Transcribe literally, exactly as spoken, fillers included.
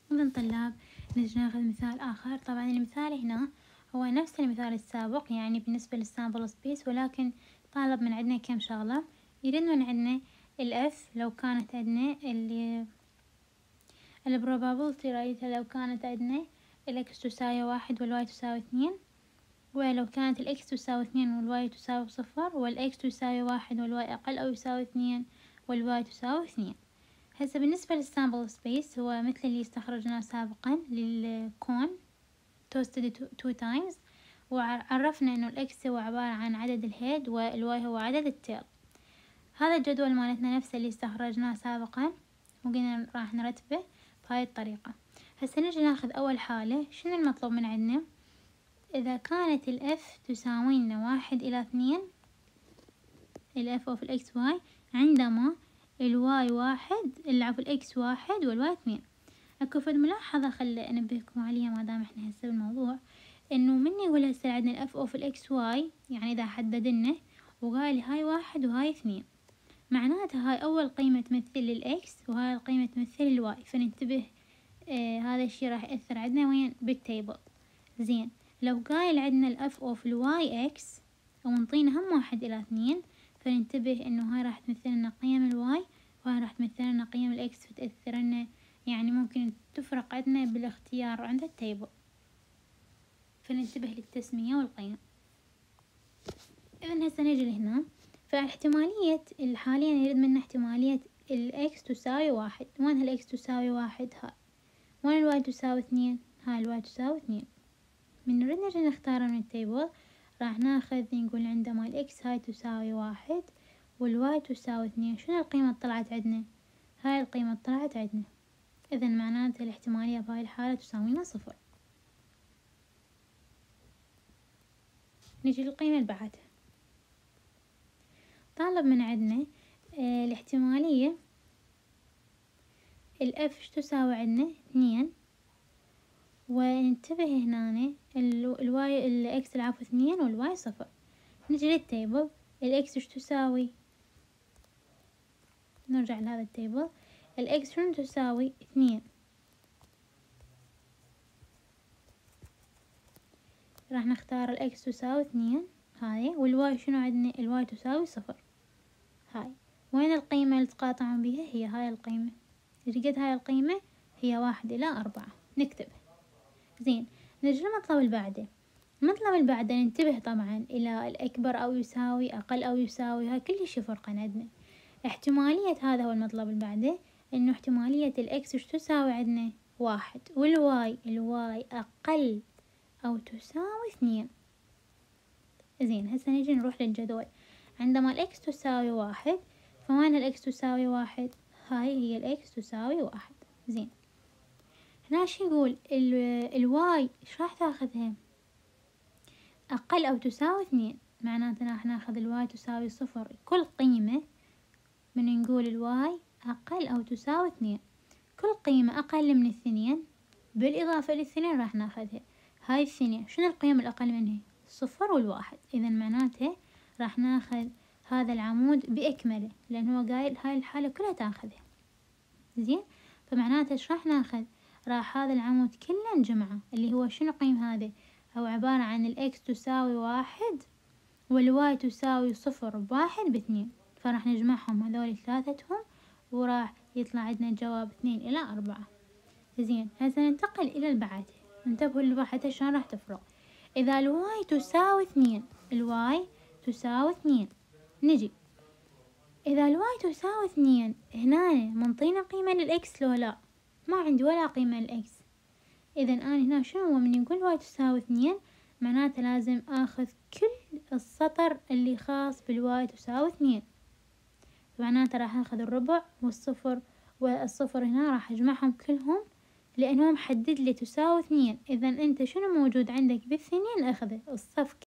إذن طلاب نجي ناخذ مثال آخر. طبعا المثال هنا هو نفس المثال السابق يعني بالنسبة للسامبل سبيس، ولكن طالب من عندنا كم شغلة. يريد من عندنا الإف لو كانت عندنا اللي البروبابيلتي رايتها لو كانت عندنا الإكس تساوي واحد والواي تساوي اثنين، ولو كانت الإكس تساوي اثنين والواي تساوي صفر، والإكس تساوي واحد والواي أقل أو يساوي اثنين والواي تساوي اثنين. هسه بالنسبة للسامبل سبيس هو مثل اللي استخرجناه سابقا للكون توستد تو تايمز، وعرفنا انه الاكس هو عبارة عن عدد الهيد والواي هو عدد التيل. هذا الجدول مالتنا نفسه اللي استخرجناه سابقا وقلنا راح نرتبه بهاي الطريقة. هسه نجي ناخذ اول حالة. شنو المطلوب من عندنا؟ اذا كانت الاف تساوي لنا واحد الى اثنين، الاف اوف الاكس واي، عندما الواي واحد العفو الاكس واحد والواي اثنين. اكو فد ملاحظة خلي انبهكم عليها ما دام احنا هسه بالموضوع، انه من يقول هسه عندنا الاف اوف الاكس واي، يعني اذا حددنا وقال لي هاي واحد وهاي اثنين، معناتها هاي اول قيمة تمثل الاكس وهاي القيمة تمثل الواي، فننتبه آه هذا الشي راح يأثر عندنا وين بالتيبل. زين، لو قايل عندنا الاف اوف الواي اكس ونطينا هم واحد الى اثنين، فننتبه انه هاي راح تمثل لنا قيم الواي وهاي راح تمثل لنا قيم الاكس، فتأثر لنا يعني ممكن تفرق عندنا بالاختيار عند التيبل، فننتبه للتسمية والقيم. إذن هسه نجي لهنا، فاحتمالية حاليا يريد منا احتمالية الإكس تساوي واحد. وين هالإكس تساوي واحد؟ هاي. وين الواي تساوي اثنين؟ هاي الواي تساوي اثنين. من نريد نجي نختارها من التيبل راح ناخذ نقول عندما الإكس هاي تساوي واحد والواي تساوي اثنين، شنو القيمة اللي طلعت عندنا؟ هاي القيمة اللي طلعت عندنا. إذن معناته الاحتمالية بهاي الحالة تساوي لنا صفر. نجي للقيمة اللي بعدها. طالب من عندنا اه الاحتمالية الاف ايش تساوي عندنا اثنين، وننتبه هنا الواي الاكس العفو اثنين والواي صفر. نجي للتيبل، الاكس ايش تساوي؟ نرجع لهذا التيبل، الاكس شنو تساوي؟ اثنين. راح نختار الاكس تساوي اثنين هاي، والواي شنو عندنا؟ الواي تساوي صفر. هاي وين القيمة اللي تقاطعون بها؟ هي هاي القيمة. قد هاي القيمة؟ هي واحد إلى أربعة. نكتبها. زين، نجي للمطلب اللي بعده. المطلب اللي بعده ننتبه طبعا إلى الأكبر أو يساوي، أقل أو يساوي، هاي كل شي فرقا عندنا. احتمالية هذا هو المطلب اللي بعده، إنه احتمالية الإكس ايش تساوي عندنا؟ واحد، والواي الواي أقل أو تساوي اثنين. زين، هسه نجي نروح للجدول. عندما الإكس تساوي واحد، فوين الإكس تساوي واحد؟ هاي هي الإكس تساوي واحد. زين، هنا شو يقول؟ الواي ايش راح تاخذها؟ أقل أو تساوي اثنين، معناتنا راح ناخذ الواي تساوي صفر. كل قيمة من نقول الواي أقل أو تساوي اثنين، كل قيمة أقل من الاثنين بالإضافة للاثنين راح ناخذها. هاي الثنين شنو القيم الأقل منها؟ الصفر والواحد. إذا معناته راح ناخذ هذا العمود بأكمله، لأن هو قايل هاي الحالة كلها تاخذها. زين، فمعناته ايش راح ناخذ؟ راح هذا العمود كله نجمعه، اللي هو شنو قيم هذا؟ هو عبارة عن الإكس تساوي واحد والواي تساوي صفر بواحد باثنين، فراح نجمعهم هذول ثلاثتهم وراح يطلع عندنا جواب اثنين إلى أربعة. زين، هسه ننتقل إلى البعد. انتبهوا اللي شلون راح تفرق. إذا الواي تساوي اثنين، الواي تساوي اثنين، نجي إذا الواي تساوي اثنين، هنا منطينا قيمة للإكس لو لا؟ ما عندي ولا قيمة للإكس. إذا أنا هنا شنو هو؟ من يقول واي تساوي اثنين معناته لازم آخذ كل السطر اللي خاص بالواي تساوي اثنين، معناته راح آخذ الربع والصفر والصفر هنا راح أجمعهم كلهم، لأنه محدد لي تساوي اثنين. إذا أنت شنو موجود عندك بالثنين أخذه الصف.